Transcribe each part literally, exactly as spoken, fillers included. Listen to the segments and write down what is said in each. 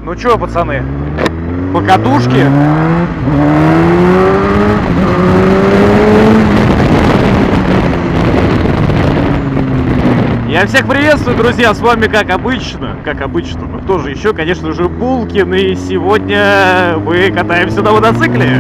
Ну чё, пацаны, покатушки? Я всех приветствую, друзья, с вами как обычно, как обычно, ну кто же еще, конечно же, Булкин, и сегодня мы катаемся на мотоцикле.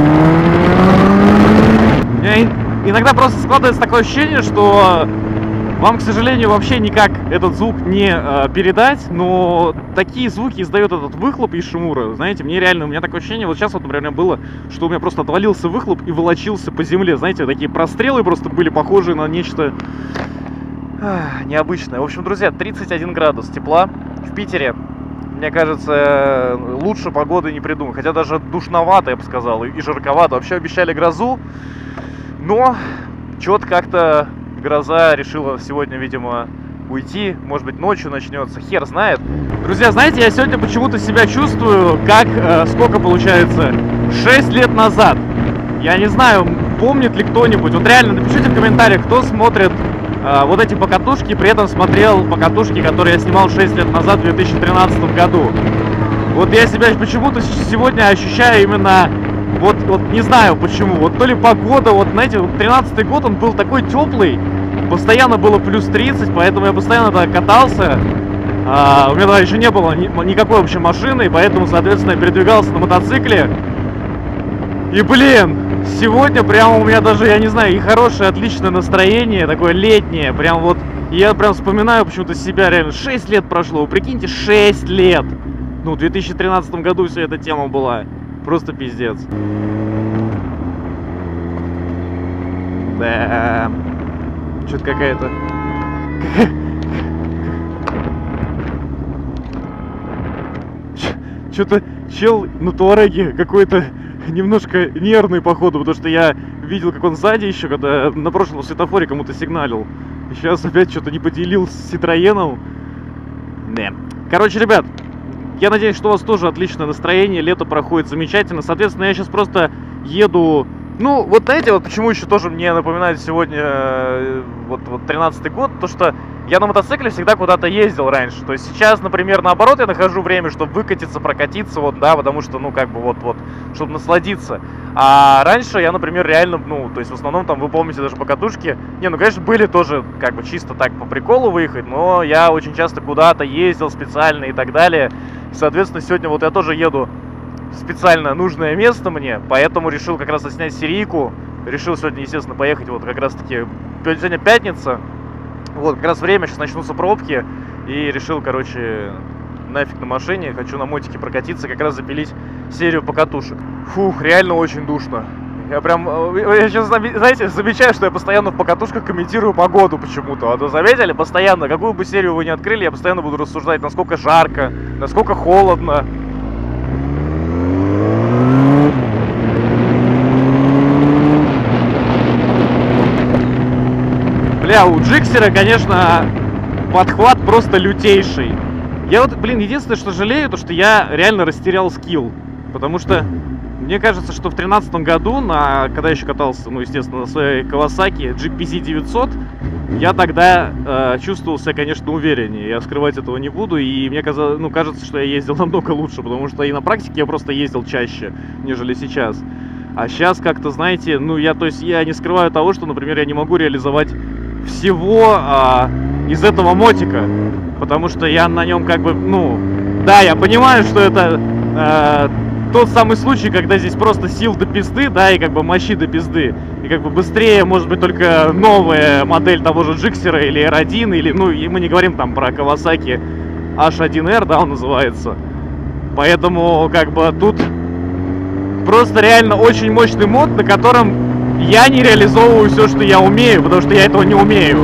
У меня иногда просто складывается такое ощущение, что вам, к сожалению, вообще никак этот звук не э, передать, но такие звуки издает этот выхлоп из Шимура, знаете, мне реально, у меня такое ощущение, вот сейчас вот, например, было, что у меня просто отвалился выхлоп и волочился по земле, знаете, такие прострелы просто были похожи на нечто ах, необычное. В общем, друзья, тридцать один градус тепла в Питере, мне кажется, лучше погоды не придумать, хотя даже душновато, я бы сказал, и жарковато, вообще обещали грозу, но что-то как-то... Гроза решила сегодня, видимо, уйти. Может быть, ночью начнется. Хер знает. Друзья, знаете, я сегодня почему-то себя чувствую, как, э, сколько получается, шесть лет назад. Я не знаю, помнит ли кто-нибудь. Вот реально, напишите в комментариях, кто смотрит э, вот эти покатушки, при этом смотрел покатушки, которые я снимал шесть лет назад, в две тысячи тринадцатом году. Вот я себя почему-то сегодня ощущаю именно... Вот, вот не знаю почему, вот то ли погода, вот знаете, вот тринадцатый год он был такой теплый, постоянно было плюс тридцать, поэтому я постоянно тогда катался, а, у меня тогда еще не было ни, никакой вообще машины, и поэтому, соответственно, я передвигался на мотоцикле, и, блин, сегодня прямо у меня даже, я не знаю, и хорошее, отличное настроение, такое летнее, прям вот, я прям вспоминаю почему-то себя, реально, шесть лет прошло, вы прикиньте, шесть лет, ну, в две тысячи тринадцатом году вся эта тема была. Просто пиздец. Да. Что-то какая-то... Что-то чел на туареге какой-то немножко нервный, походу, потому что я видел, как он сзади еще, когда на прошлом светофоре кому-то сигналил. И сейчас опять что-то не поделил с Ситроеном. Да. Короче, ребят, я надеюсь, что у вас тоже отличное настроение, лето проходит замечательно. Соответственно, я сейчас просто еду... Ну, вот знаете, вот почему еще тоже мне напоминает сегодня э, вот, вот тринадцатый год, то что я на мотоцикле всегда куда-то ездил раньше. То есть сейчас, например, наоборот, я нахожу время, чтобы выкатиться, прокатиться, вот, да, потому что, ну, как бы, вот-вот, чтобы насладиться. А раньше я, например, реально, ну, то есть в основном там, вы помните, даже покатушки, не, ну, конечно, были тоже, как бы, чисто так по приколу выехать, но я очень часто куда-то ездил специально и так далее. Соответственно, сегодня вот я тоже еду специально нужное место мне, поэтому решил как раз снять серийку. Решил сегодня, естественно, поехать вот как раз таки, сегодня пятница, вот как раз время, сейчас начнутся пробки, и решил, короче, нафиг на машине, хочу на мотике прокатиться, как раз запилить серию покатушек. Фух, реально очень душно. Я прям, я сейчас, знаете, замечаю, что я постоянно в покатушках комментирую погоду почему-то. А то заметили? Постоянно, какую бы серию вы ни открыли, я постоянно буду рассуждать, насколько жарко, насколько холодно. Бля, у Джиксера, конечно, подхват просто лютейший. Я вот, блин, единственное, что жалею, то что я реально растерял скилл. Потому что мне кажется, что в тринадцатом году, на, когда я еще катался, ну, естественно, на своей Kawasaki джи пи зет девятьсот, я тогда э, чувствовал себя, конечно, увереннее. Я скрывать этого не буду, и мне казалось, ну, кажется, что я ездил намного лучше, потому что и на практике я просто ездил чаще, нежели сейчас. А сейчас как-то, знаете, ну, я, то есть, я не скрываю того, что, например, я не могу реализовать всего а, из этого мотика, потому что я на нем как бы, ну, да, я понимаю, что это а, тот самый случай, когда здесь просто сил до пизды, да, и как бы мощи до пизды, и как бы быстрее может быть только новая модель того же Джиксера или эр один, или, ну, и мы не говорим там про Kawasaki эйч один эр, да, он называется, поэтому как бы тут просто реально очень мощный мод, на котором я не реализовываю все, что я умею, потому что я этого не умею.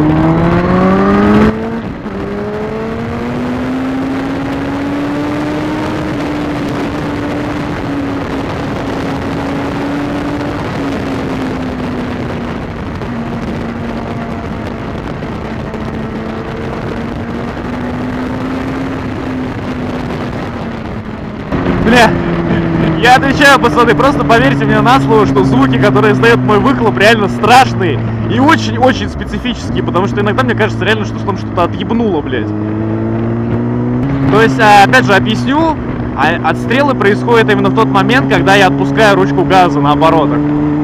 Бля, я отвечаю, пацаны, просто поверьте мне на слово, что звуки, которые издает мой выхлоп, реально страшные и очень-очень специфические, потому что иногда мне кажется реально, что там что-то отъебнуло, блядь. То есть, опять же, объясню, А отстрелы происходят именно в тот момент, когда я отпускаю ручку газа на оборотах.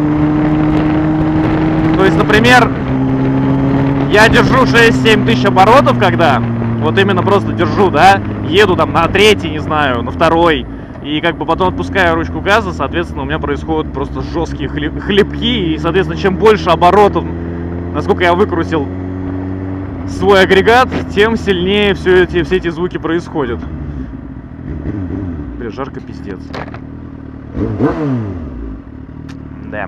То есть, например, я держу шесть-семь тысяч оборотов, когда вот именно просто держу, да, еду там на третий, не знаю, на второй, и как бы потом отпускаю ручку газа, соответственно, у меня происходят просто жесткие хлеб хлебки, и, соответственно, чем больше оборотов, насколько я выкрутил свой агрегат, тем сильнее все эти, все эти звуки происходят. Бля, жарко пиздец. Да.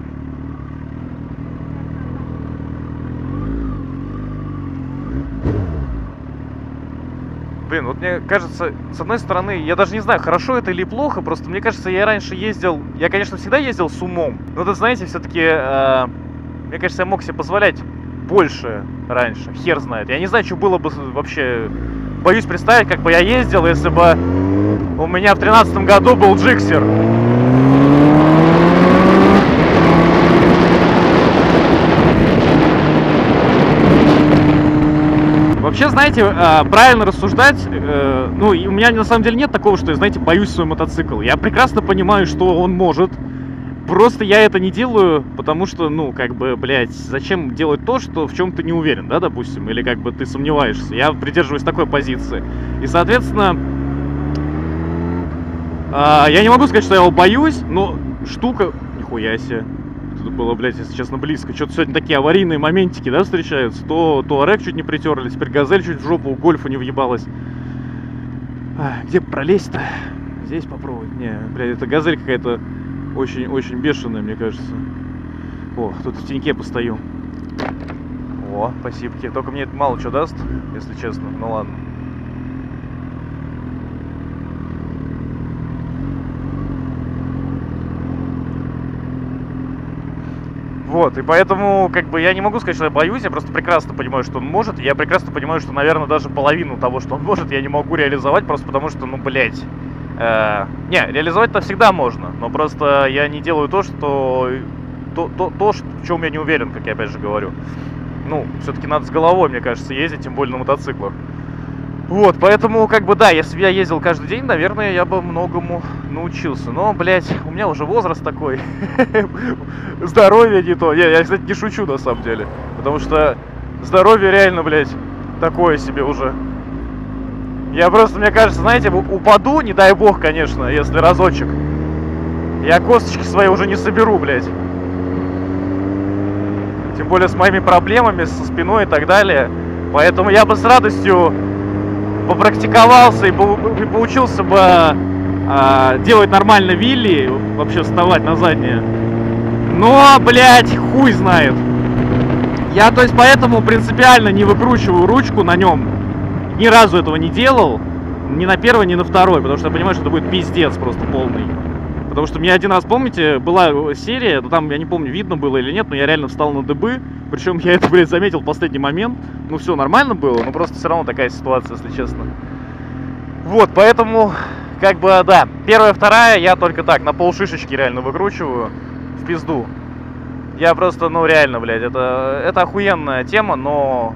Блин, вот мне кажется, с одной стороны, я даже не знаю, хорошо это или плохо, просто мне кажется, я раньше ездил, я, конечно, всегда ездил с умом, но, вы знаете, все-таки, э, мне кажется, я мог себе позволять больше раньше, хер знает. Я не знаю, что было бы вообще, боюсь представить, как бы я ездил, если бы у меня в тринадцатом году был джиксер. Вообще, знаете, правильно рассуждать, ну, у меня на самом деле нет такого, что я, знаете, боюсь свой мотоцикл. Я прекрасно понимаю, что он может, просто я это не делаю, потому что, ну, как бы, блядь, зачем делать то, что в чем ты не уверен, да, допустим, или как бы ты сомневаешься. Я придерживаюсь такой позиции. И, соответственно, я не могу сказать, что я его боюсь, но штука... Нихуя себе. Это было, блядь, если честно, близко. Что-то сегодня такие аварийные моментики, да, встречаются. То Туарек чуть не притерли, теперь Газель чуть в жопу у Гольфа не въебалась. А, где пролезть-то? Здесь попробовать. Не, блядь, это Газель какая-то очень-очень бешеная, мне кажется. О, тут в теньке постою. О, спасибо. Только мне это мало что даст, если честно. Ну ладно. Вот, и поэтому, как бы, я не могу сказать, что я боюсь, я просто прекрасно понимаю, что он может, и я прекрасно понимаю, что, наверное, даже половину того, что он может, я не могу реализовать, просто потому что, ну, блядь, э, не, реализовать-то всегда можно, но просто я не делаю то, что, то, то, то, в чем я не уверен, как я опять же говорю. Ну, все-таки надо с головой, мне кажется, ездить, тем более на мотоциклах. Вот, поэтому, как бы, да, если бы я ездил каждый день, наверное, я бы многому научился. Но, блядь, у меня уже возраст такой. Здоровье не то. Я, я, кстати, не шучу, на самом деле. Потому что здоровье реально, блядь, такое себе уже. Я просто, мне кажется, знаете, упаду, не дай бог, конечно, если разочек. Я косточки свои уже не соберу, блядь. Тем более с моими проблемами, со спиной и так далее. Поэтому я бы с радостью попрактиковался и, по и поучился бы а, делать нормально вилли, вообще вставать на заднее. Но, блядь, хуй знает. Я, то есть, поэтому принципиально не выкручиваю ручку на нем. Ни разу этого не делал. Ни на первой, ни на второй. Потому что я понимаю, что это будет пиздец просто полный. Потому что мне один раз, помните, была серия, ну там, я не помню, видно было или нет, но я реально встал на дыбы. Причем я это, блядь, заметил в последний момент. Ну, все нормально было, но просто все равно такая ситуация, если честно. Вот, поэтому, как бы, да, первая, вторая, я только так, на полшишечки реально выкручиваю в пизду. Я просто, ну, реально, блядь, это, это охуенная тема, но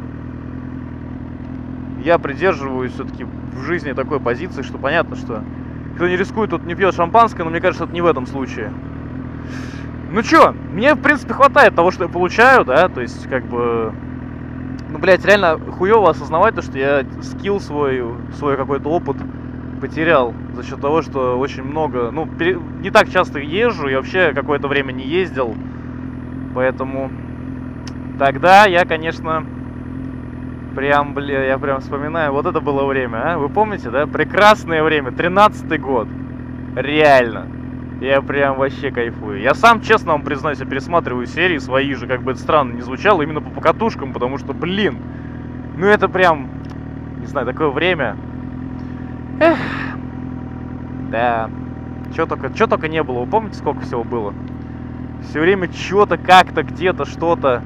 я придерживаюсь все-таки в жизни такой позиции, что понятно, что кто не рискует, тот не пьет шампанское, но мне кажется, это не в этом случае. Ну чё, мне, в принципе, хватает того, что я получаю, да, то есть, как бы, ну, блядь, реально хуёво осознавать то, что я скилл свой, свой какой-то опыт потерял за счет того, что очень много, ну, пере... не так часто езжу, я вообще какое-то время не ездил, поэтому тогда я, конечно, прям, бля, я прям вспоминаю, вот это было время, а? Вы помните, да? Прекрасное время, тринадцатый год. Реально. Я прям вообще кайфую. Я сам, честно вам признаюсь, я пересматриваю серии свои же, как бы это странно не звучало, именно по покатушкам, потому что, блин, ну это прям, не знаю, такое время. Эх. Да. Чё только, чё только не было, вы помните, сколько всего было? Все время чё-то, как-то, где-то, что-то.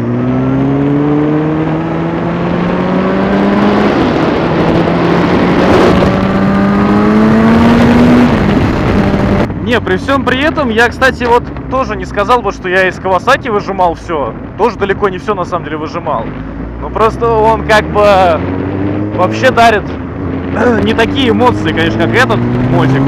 Не, при всем при этом, я, кстати, вот тоже не сказал бы, что я из Кавасаки выжимал все. Тоже далеко не все, на самом деле, выжимал. Но просто он как бы вообще дарит, не такие эмоции, конечно, как этот мотик.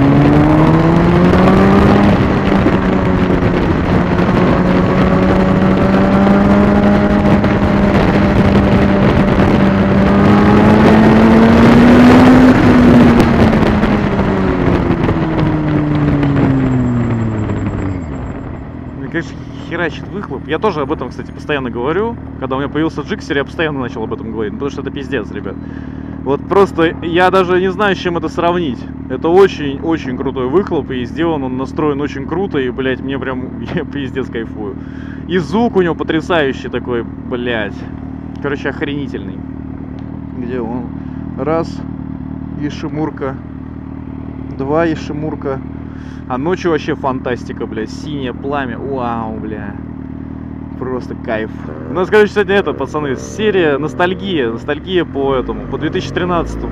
Конечно, херачит выхлоп. Я тоже об этом, кстати, постоянно говорю. Когда у меня появился джиксер, я постоянно начал об этом говорить. Потому что это пиздец, ребят. Вот просто я даже не знаю, с чем это сравнить. Это очень-очень крутой выхлоп. И сделан он, настроен очень круто. И, блядь, мне прям, я пиздец кайфую. И звук у него потрясающий такой, блядь. Короче, охренительный. Где он? Раз. И шимурка. Два и шимурка. А ночью вообще фантастика, блядь. Синее пламя. Вау, бля. Просто кайф. У нас, короче, сегодня это, пацаны, серия ностальгия. Ностальгия по этому, по две тысячи тринадцатому.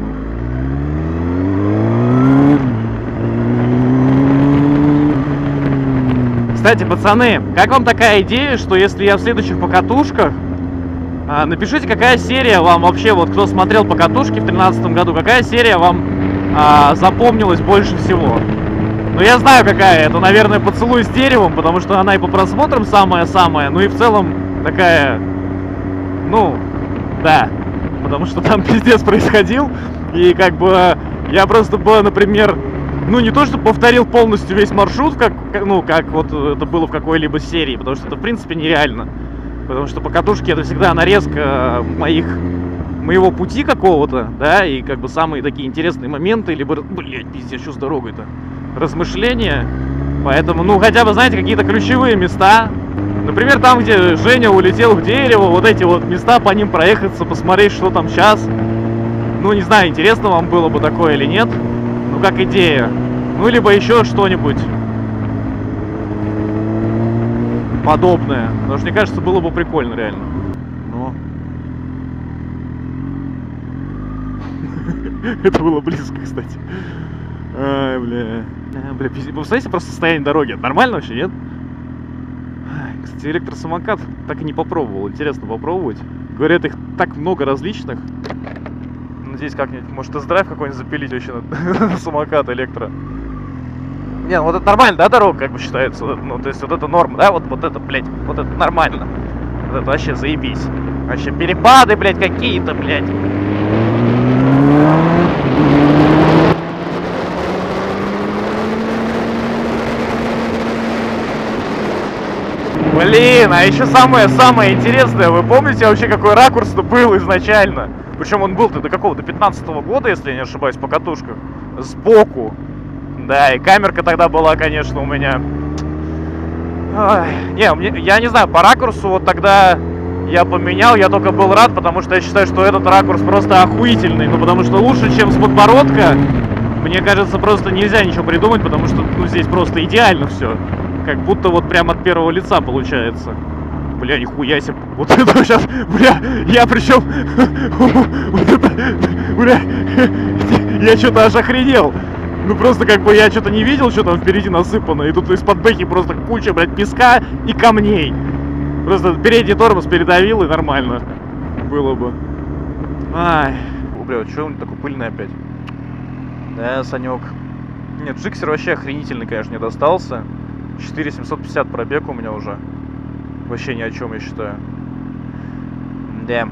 Кстати, пацаны, как вам такая идея, что если я в следующих покатушках, а, напишите, какая серия вам вообще, вот кто смотрел покатушки в тринадцатом году, какая серия вам а, запомнилась больше всего? Ну, я знаю, какая. Это, наверное, «Поцелуй с деревом», потому что она и по просмотрам самая-самая, ну и в целом такая, ну, да, потому что там пиздец происходил, и как бы я просто бы, например, ну, не то, что повторил полностью весь маршрут, как, ну, как вот это было в какой-либо серии, потому что это, в принципе, нереально, потому что покатушки — это всегда нарезка моих... моего пути какого-то, да, и как бы самые такие интересные моменты, либо, блядь, пиздец, что с дорогой-то, размышления, поэтому, ну, хотя бы, знаете, какие-то ключевые места, например, там, где Женя улетел в дерево, вот эти вот места, по ним проехаться, посмотреть, что там сейчас, ну, не знаю, интересно вам было бы такое или нет, ну, как идея, ну, либо еще что-нибудь подобное, потому что, мне кажется, было бы прикольно, реально. Это было близко, кстати. Ай, бля. А, бля, пиздец. Вы представляете просто состояние дороги? Нормально вообще, нет? Ай, кстати, электросамокат так и не попробовал. Интересно попробовать. Говорят, их так много различных. Надеюсь, как-нибудь, может, тест-драйв какой-нибудь запилить вообще на, на самокат электро. Не, ну вот это нормально, да, дорога, как бы считается? Ну, то есть вот это норма, да? Вот, вот это, блядь, вот это нормально. Вот это вообще заебись. Вообще перепады, блядь, какие-то, блядь. Блин, а еще самое-самое интересное, вы помните вообще, какой ракурс-то был изначально? Причем он был-то до какого? До пятнадцатого года, если я не ошибаюсь, по катушках. Сбоку. Да, и камерка тогда была, конечно, у меня... Ой, не, мне, я не знаю, по ракурсу вот тогда я поменял, я только был рад, потому что я считаю, что этот ракурс просто охуительный. Ну, потому что лучше, чем с подбородка, мне кажется, просто нельзя ничего придумать, потому что, ну, здесь просто идеально все. Как будто вот прям от первого лица получается. Бля, нихуя себе. Вот это сейчас, бля, я причем... Вот это, бля, я что-то аж охренел. Ну просто как бы я что-то не видел, что там впереди насыпано. И тут из-под бэхи просто куча, блядь, песка и камней. Просто передний тормоз передавил, и нормально было бы. Ай. О, бля, что он такой пыльный опять? Да, Санек. Нет, джиксер вообще охренительный, конечно, не достался. четыре тысячи семьсот пятьдесят пробег у меня уже. Вообще ни о чем, я считаю. Да.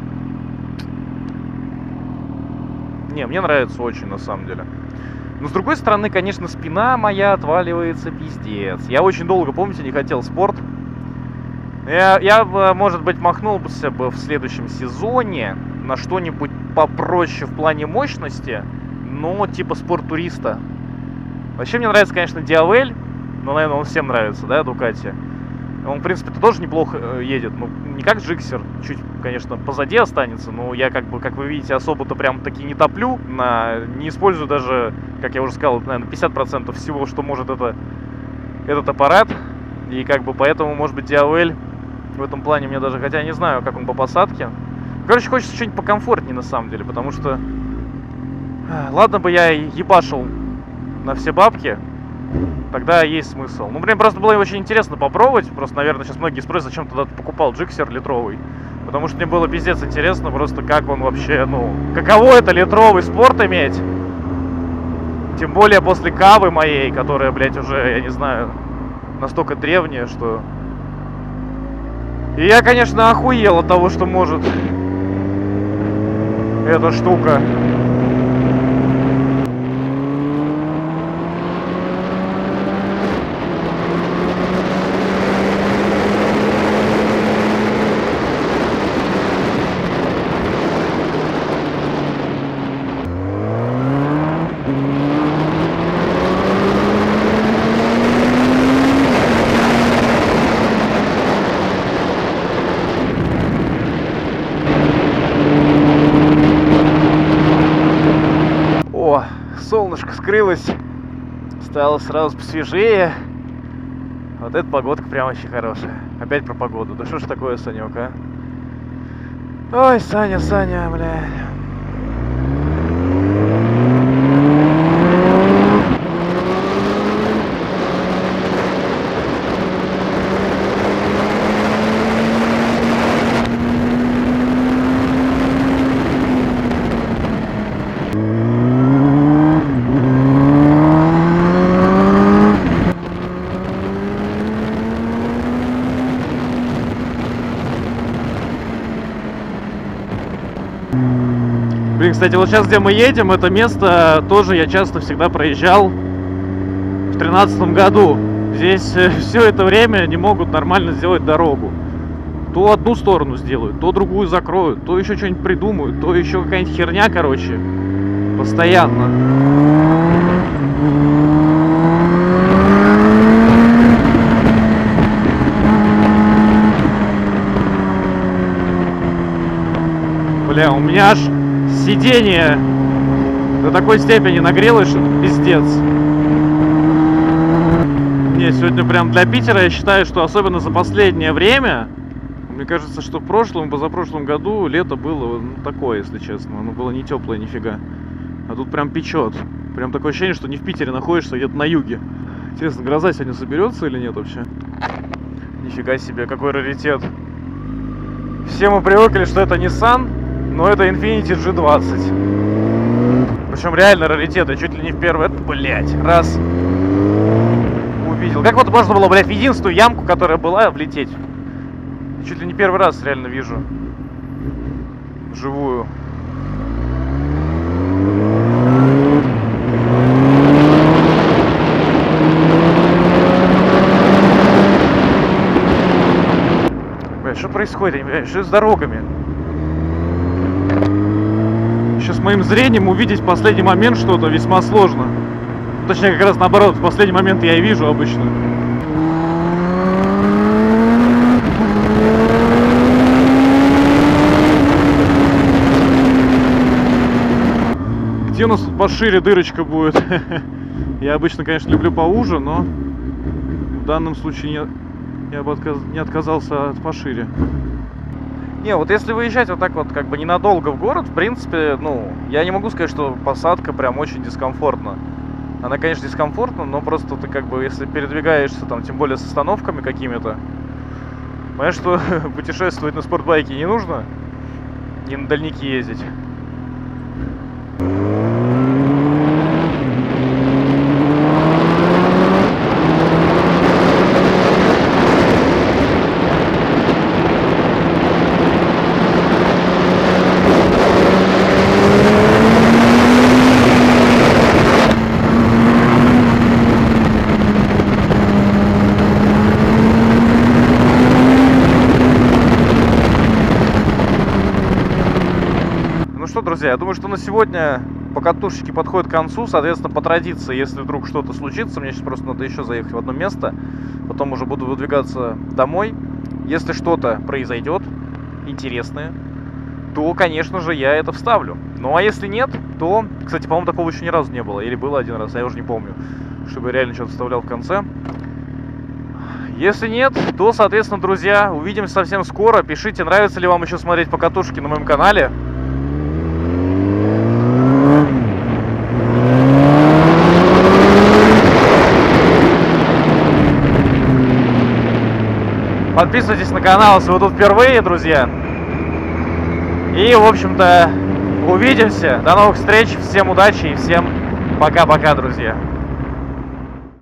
Не, мне нравится очень, на самом деле. Но с другой стороны, конечно, спина моя отваливается пиздец. Я очень долго, помните, не хотел спорт. Я, я может быть, махнулся бы в следующем сезоне на что-нибудь попроще в плане мощности, но типа спорт-туриста. Вообще мне нравится, конечно, Диавель. Но, наверное, он всем нравится, да, Дукати. Он, в принципе-то, тоже неплохо едет. Ну, не как джиксер, чуть, конечно, позади останется. Но я, как бы, как вы видите, особо-то прям таки не топлю. На... Не использую даже, как я уже сказал, наверное, пятьдесят процентов всего, что может это... этот аппарат. И, как бы, поэтому, может быть, Диавель в этом плане мне даже... Хотя я не знаю, как он по посадке. Короче, хочется что-нибудь покомфортнее, на самом деле. Потому что... Ладно бы я ебашил на все бабки. тогда есть смысл. Ну, блин, просто было очень интересно попробовать. Просто, наверное, сейчас многие спросят, зачем тогда ты покупал джиксер литровый. Потому что мне было пиздец интересно просто, как он вообще, ну, каково это литровый спорт иметь. Тем более после кавы моей, которая, блядь, уже, я не знаю, настолько древняя, что... И я, конечно, охуел от того, что может эта штука. Солнышко скрылось, стало сразу посвежее. Вот эта погодка прям вообще хорошая. Опять про погоду. Да что ж такое, Санек, а? Ой, Саня, Саня, бля. Блин, кстати, вот сейчас, где мы едем, это место тоже я часто всегда проезжал в тринадцатом году. Здесь все это время не могут нормально сделать дорогу. То одну сторону сделают, то другую закроют, то еще что-нибудь придумают, то еще какая-нибудь херня, короче. Постоянно. Бля, у меня аж сиденье до такой степени нагрелось, что пиздец. Не, сегодня прям для Питера я считаю, что особенно за последнее время, мне кажется, что в прошлом, позапрошлом году лето было ну, такое, если честно. Оно было не теплое нифига. А тут прям печет. Прям такое ощущение, что не в Питере находишься, а где-то на юге. Интересно, гроза сегодня соберется или нет вообще? Нифига себе, какой раритет. Все мы привыкли, что это Nissan, но это Infiniti джи двадцать. Причем реально раритет, я чуть ли не в первый, блять, раз увидел. Как вот можно было, блядь, в единственную ямку, которая была, влететь? Чуть ли не первый раз реально вижу вживую. Блядь, что происходит? Я не понимаю, что с дорогами? Еще с моим зрением увидеть в последний момент что-то весьма сложно. Точнее, как раз наоборот, в последний момент я и вижу обычно. Где у нас тут пошире дырочка будет? Я обычно, конечно, люблю поуже, но в данном случае не, я бы отказ, не отказался от пошире. Не, вот если выезжать вот так вот как бы ненадолго в город, в принципе, ну, я не могу сказать, что посадка прям очень дискомфортна. Она, конечно, дискомфортна, но просто ты как бы, если передвигаешься там, тем более с остановками какими-то, понимаешь, что путешествовать на спортбайке не нужно, не на дальники ездить. Друзья, я думаю, что на сегодня покатушечки подходят к концу. Соответственно, по традиции, если вдруг что-то случится, мне сейчас просто надо еще заехать в одно место, потом уже буду выдвигаться домой. Если что-то произойдет интересное, то, конечно же, я это вставлю. Ну а если нет, то, кстати, по-моему, такого еще ни разу не было. Или было один раз, я уже не помню, чтобы я реально что-то вставлял в конце. Если нет, то, соответственно, друзья, увидимся совсем скоро. Пишите, нравится ли вам еще смотреть покатушки на моем канале. Подписывайтесь на канал, если вы тут впервые, друзья. И, в общем-то, увидимся. До новых встреч. Всем удачи и всем пока-пока, друзья.